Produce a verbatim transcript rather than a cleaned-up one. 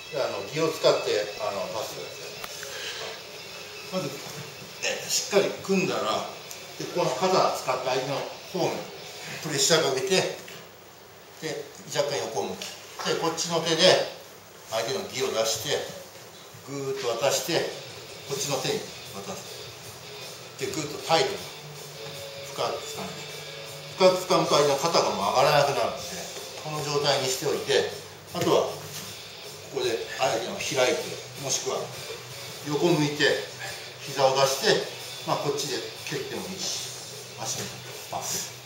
あのギを使ってあのパスするやつ。まず、ね、しっかり組んだら、でこの肩を使って相手の方面プレッシャーかけて、で若干横向きでこっちの手で相手のギを出してぐーっと渡して、こっちの手に渡すでぐーっとタイトに深く掴む深く掴むと相手の肩がもう上がらなくなるので、この状態にしておいて、あとはここで相手の開いて、もしくは横向いて膝を出して、まあ、こっちで蹴ってもいいし、足にパス。